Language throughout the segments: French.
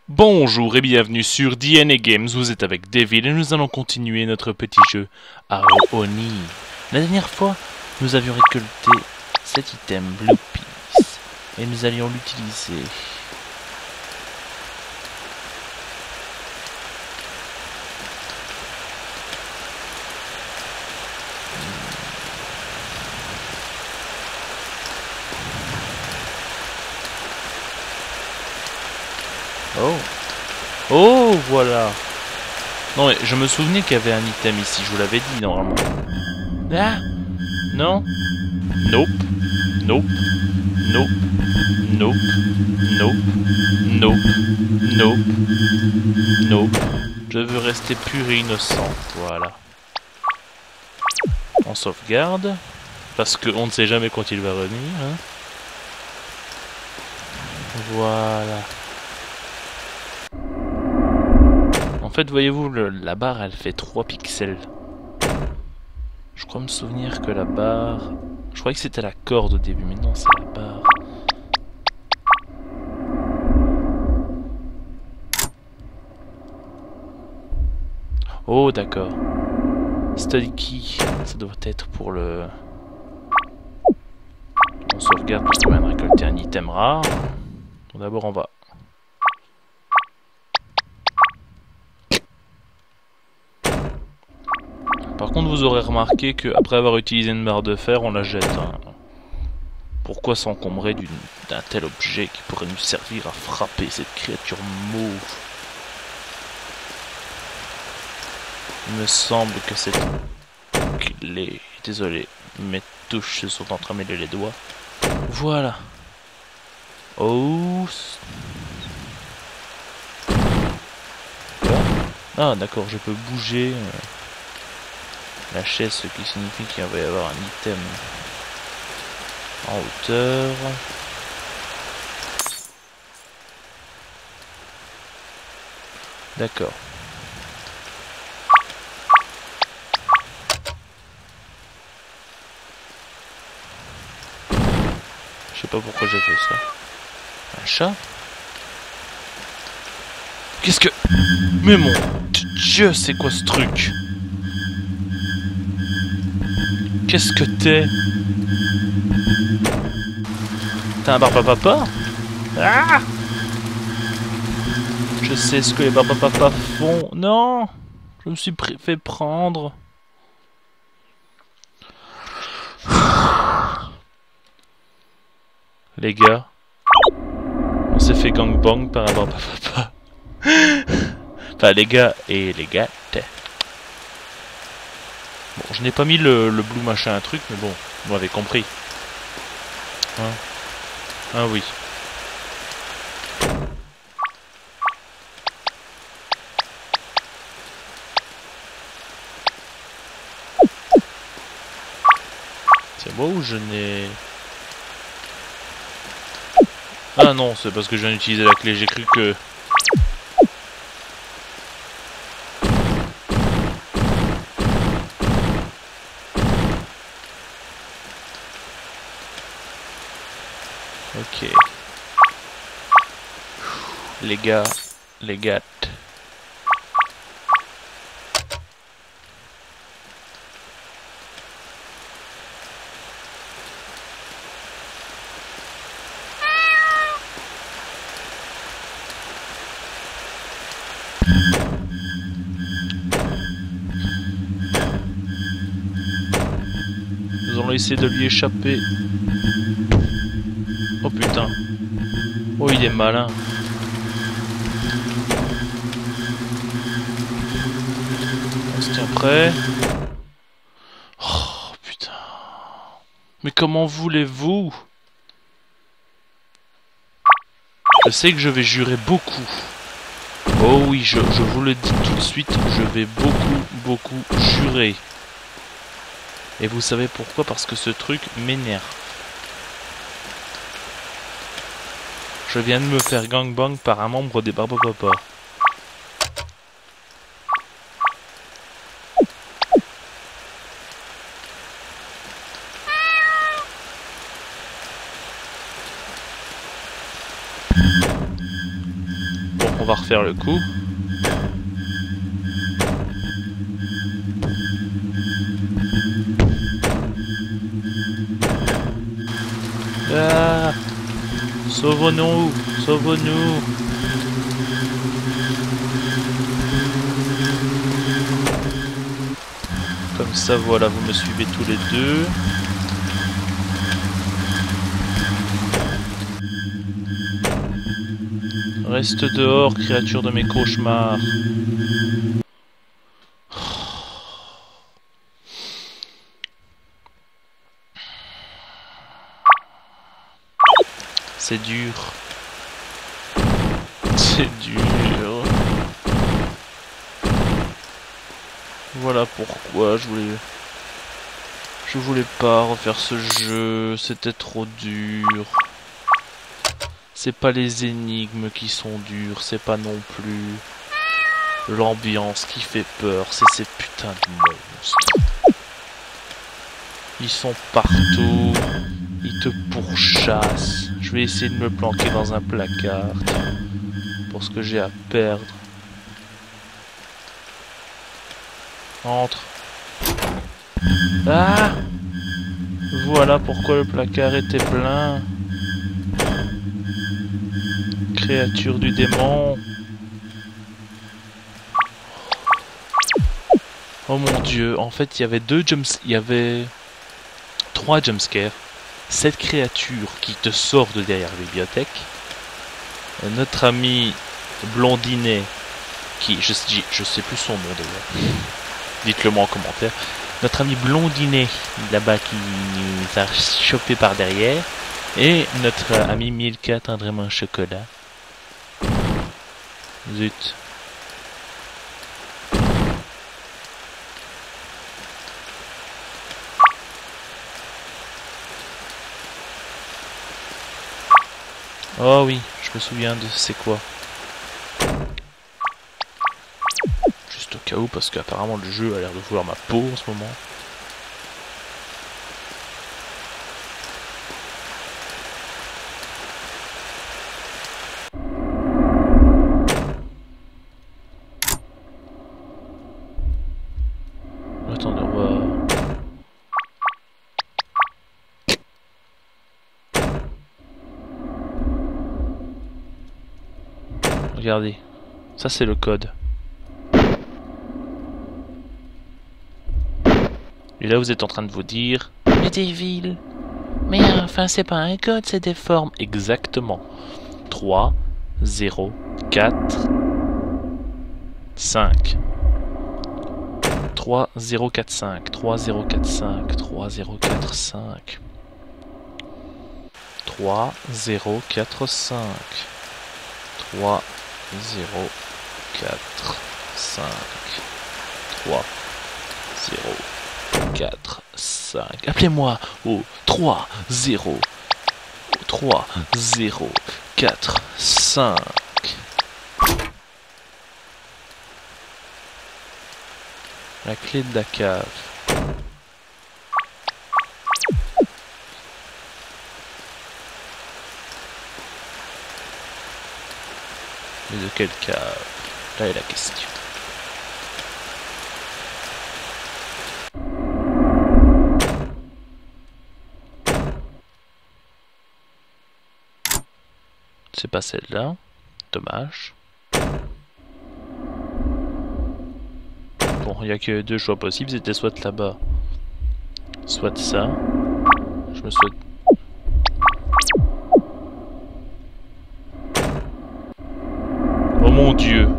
Bonjour et bienvenue sur DNA Games, vous êtes avec David et nous allons continuer notre petit jeu Arooni. La dernière fois, nous avions récolté cet item Blue Peace et nous allions l'utiliser. Oh. Oh, voilà. Non, mais je me souvenais qu'il y avait un item ici, je vous l'avais dit normalement. Ah. Non. Nope. Nope. Nope. Nope. Nope. Nope. Nope. Nope. Je veux rester pur et innocent. Voilà. On sauvegarde. Parce qu'on ne sait jamais quand il va revenir. Hein. Voilà. En fait, voyez-vous, la barre, elle fait 3 pixels. Je crois me souvenir que la barre... Je croyais que c'était la corde au début, mais non, c'est la barre. Oh, d'accord. Study key, ça doit être pour le... On sauvegarde parce qu'on vient de récolter un item rare. Bon, d'abord, on va... Par contre, vous aurez remarqué qu'après avoir utilisé une barre de fer, on la jette. Hein. Pourquoi s'encombrer d'un tel objet qui pourrait nous servir à frapper cette créature mauve? Il me semble que c'est clé. Désolé, mes touches se sont entremêlées les doigts. Voilà. Oh. Ah, d'accord, je peux bouger la chaise, ce qui signifie qu'il va y avoir un item en hauteur. D'accord. Je sais pas pourquoi j'ai fait ça. Un chat? Qu'est-ce que... Mais mon Dieu, c'est quoi ce truc? Qu'est-ce que t'es? T'es un barbapapa? Ah! Je sais ce que les barbapapas font. Non! Je me suis fait prendre. Les gars, on s'est fait gangbang par un barbapapa. Enfin, les gars et les gattes. Bon, je n'ai pas mis le blue machin un truc, mais bon, vous m'avez compris. Hein? Ah oui. C'est moi ou je n'ai... Ah non, c'est parce que je viens d'utiliser la clé, j'ai cru que... Ok. Les gars, les gâtes. Nous allons essayer de lui échapper. Oh putain. Oh, il est malin. On se tient prêt. Oh putain. Mais comment voulez-vous? Je sais que je vais jurer beaucoup. Oh oui, je vous le dis tout de suite, je vais beaucoup jurer. Et vous savez pourquoi? Parce que ce truc m'énerve. Je viens de me faire gangbang par un membre des barbapapas. va refaire le coup. Ah, sauvons-nous, sauvons-nous. Comme ça, voilà, vous me suivez tous les deux. Reste dehors, créature de mes cauchemars. C'est dur. C'est dur. Voilà pourquoi je voulais pas refaire ce jeu. C'était trop dur. C'est pas les énigmes qui sont dures, c'est pas non plus l'ambiance qui fait peur, c'est ces putains de monstres. Ils sont partout, ils te pourchassent. Je vais essayer de me planquer dans un placard, tiens, pour ce que j'ai à perdre. Entre. Ah! Voilà pourquoi le placard était plein. Créature du démon. Oh mon dieu, en fait il y avait 3 jumpscares. Cette créature qui te sort de derrière la bibliothèque. Notre ami blondinet qui, je sais plus son nom d'ailleurs. Dites-le moi en commentaire. Notre ami blondinet là-bas qui nous a chopé par derrière. Et notre ami Milka tendrement chocolat. Zut. Oh oui, je me souviens de c'est quoi. Juste au cas où, parce qu'apparemment le jeu a l'air de vouloir ma peau en ce moment. Attendez, on va... Regardez, ça c'est le code. Et là vous êtes en train de vous dire... Mais Devil, mais enfin c'est pas un code, c'est des formes. Exactement. 3, 0, 4, 5. 3, 0, 4, 5. 3, 0, 4, 5. 3, 0, 4, 5. 3, 0, 4, 5. 3, 0, 4, 5. 3, 0, 4, 5. Appelez-moi au 3, 0, 3, 0, 4, 5. La clé de la cave. Mais de quelle cave? Là est la question. C'est pas celle-là. Dommage. Bon, il n'y a que 2 choix possibles. C'était soit là-bas, soit ça. Je me souhaite... Oh mon dieu!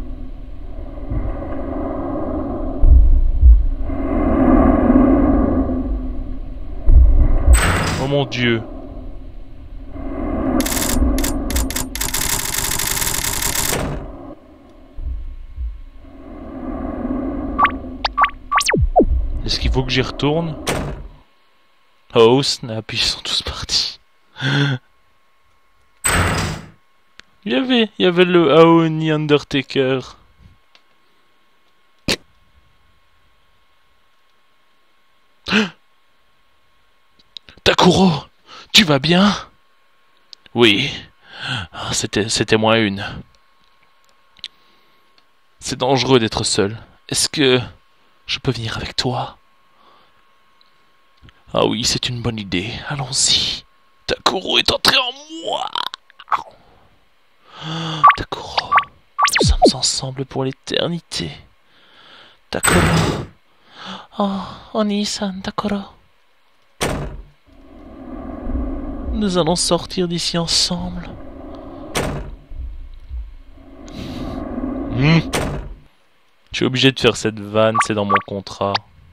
Oh mon dieu! Est-ce qu'il faut que j'y retourne? Oh snap, ils sont tous partis. Il y avait le Aoni Undertaker. Takuro, tu vas bien? Oui. C'était moins une. C'est dangereux d'être seul. Est-ce que je peux venir avec toi? Ah oui, c'est une bonne idée. Allons-y. Takuro est entré en moi. Takuro, nous sommes ensemble pour l'éternité. Takuro. Oh, Oni-san, Takuro. Nous allons sortir d'ici ensemble. Je suis obligé de faire cette vanne, c'est dans mon contrat.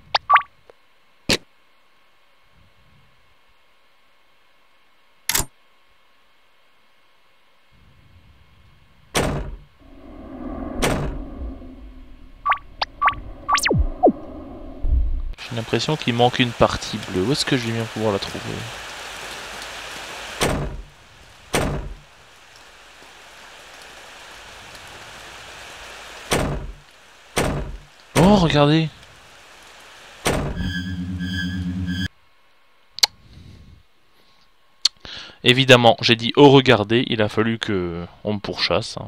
J'ai l'impression qu'il manque une partie bleue. Où est-ce que je vais bien pouvoir la trouver? Oh, regardez! Évidemment, j'ai dit oh regardez, il a fallu que on me pourchasse.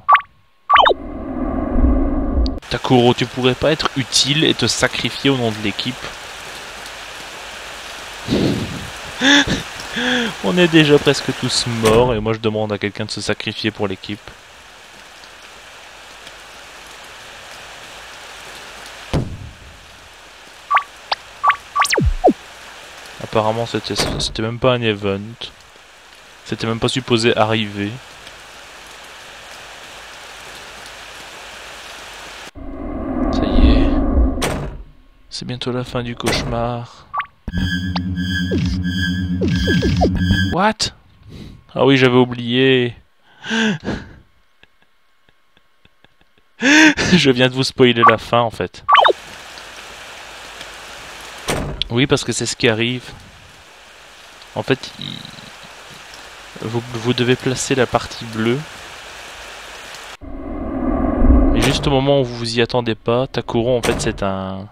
Takuro, tu pourrais pas être utile et te sacrifier au nom de l'équipe? On est déjà presque tous morts et moi je demande à quelqu'un de se sacrifier pour l'équipe. Apparemment c'était même pas un event. C'était même pas supposé arriver. Ça y est. C'est bientôt la fin du cauchemar. What? Ah oui, j'avais oublié. Je viens de vous spoiler la fin en fait. Oui, parce que c'est ce qui arrive. En fait, vous devez placer la partie bleue. Et juste au moment où vous vous y attendez pas, Takuro en fait c'est un...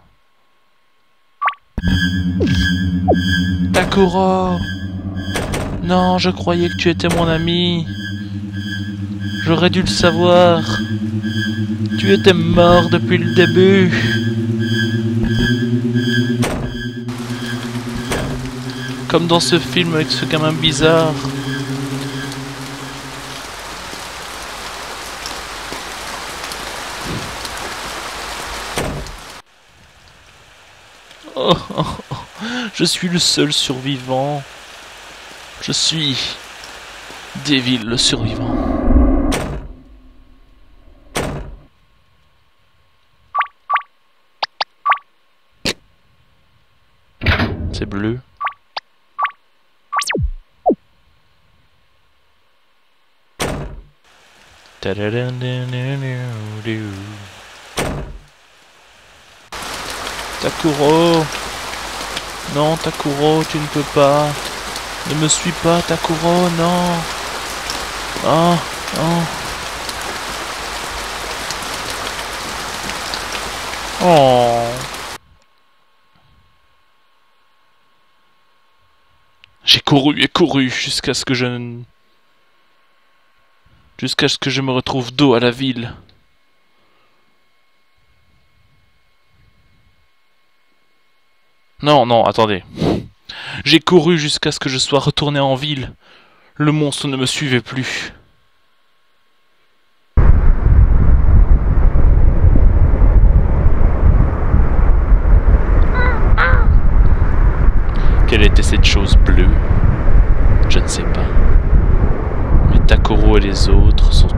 Takuro! Non, je croyais que tu étais mon ami. J'aurais dû le savoir. Tu étais mort depuis le début. Comme dans ce film avec ce gamin bizarre. Oh, oh, oh. Je suis le seul survivant. Je suis Devil le survivant. C'est bleu. Takuro! Non, Takuro, tu ne peux pas. Ne me suis pas, Takuro, non. Oh, oh. Oh. J'ai couru et couru jusqu'à ce que je ne... Jusqu'à ce que je me retrouve dos à la ville. Non, non, attendez. J'ai couru jusqu'à ce que je sois retourné en ville. Le monstre ne me suivait plus. Quelle était cette chose bleue? Je ne sais pas. Mais Takuro et les autres sont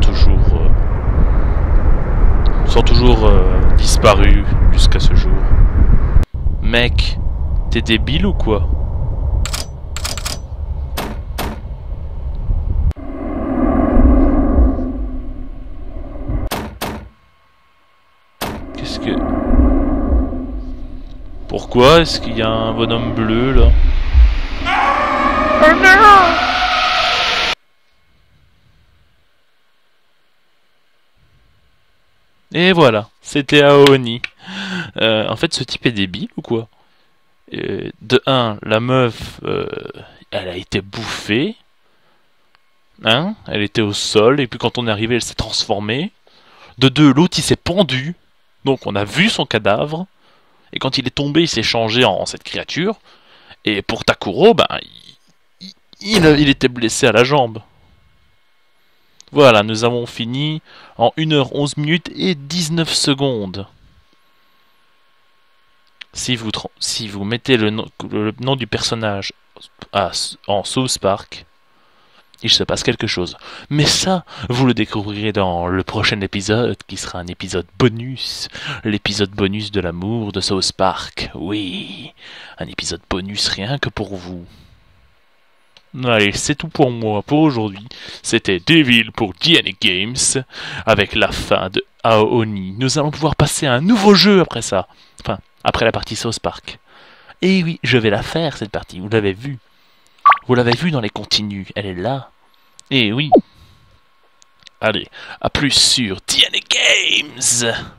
toujours disparus jusqu'à ce jour. Mec, t'es débile ou quoi? Qu'est-ce que... Pourquoi est-ce qu'il y a un bonhomme bleu là? Oh non! Et voilà, c'était Aoni. En fait, ce type est débile ou quoi? De 1, la meuf, elle a été bouffée. Hein? Elle était au sol, et puis quand on est arrivé, elle s'est transformée. De deux, l'autre il s'est pendu. Donc on a vu son cadavre. Et quand il est tombé, il s'est changé en cette créature. Et pour Takuro, ben, il était blessé à la jambe. Voilà, nous avons fini en 1h11 minutes et 19 secondes. Si vous mettez le nom du personnage en South Park, il se passe quelque chose. Mais ça, vous le découvrirez dans le prochain épisode, qui sera un épisode bonus. L'épisode bonus de l'amour de South Park. Oui, un épisode bonus rien que pour vous. Allez, c'est tout pour moi pour aujourd'hui. C'était Devil pour DNA Games, avec la fin de Aoni. Nous allons pouvoir passer à un nouveau jeu après ça. Enfin, après la partie South Park. Et oui, je vais la faire cette partie, vous l'avez vu. Vous l'avez vu dans les continues, elle est là. Et oui. Allez, à plus sur DNA Games.